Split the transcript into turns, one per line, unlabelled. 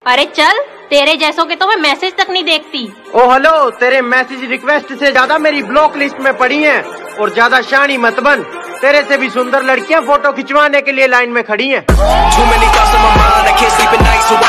अरे चल, तेरे जैसों के तो मैं मैसेज तक नहीं देखती।
ओ हेलो, तेरे मैसेज रिक्वेस्ट से ज्यादा मेरी ब्लॉक लिस्ट में पड़ी हैं। और ज्यादा शानी मत बन, तेरे से भी सुंदर लड़कियां फोटो खिंचवाने के लिए लाइन में खड़ी हैं।